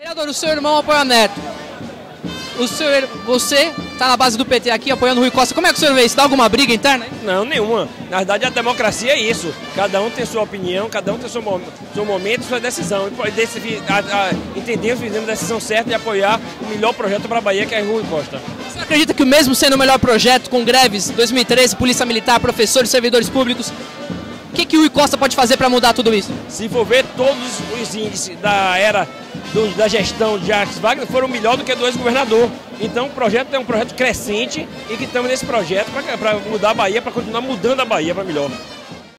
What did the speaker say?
Vereador, o seu irmão apoia Neto. Você está na base do PT aqui apoiando o Rui Costa. Como é que o senhor vê isso? Dá alguma briga interna? Não, nenhuma. Na verdade, a democracia é isso. Cada um tem sua opinião, cada um tem seu momento, sua decisão. Entendemos, fizemos a decisão certa de apoiar o melhor projeto para a Bahia, que é o Rui Costa. Você acredita que mesmo sendo o melhor projeto, com greves 2013, Polícia Militar, professores, servidores públicos, o que o Rui Costa pode fazer para mudar tudo isso? Se for ver, todos os índices da era da gestão de Jacques Wagner foram melhor do que do ex-governador. Então o projeto é um projeto crescente e que estamos nesse projeto para mudar a Bahia, para continuar mudando a Bahia para melhor.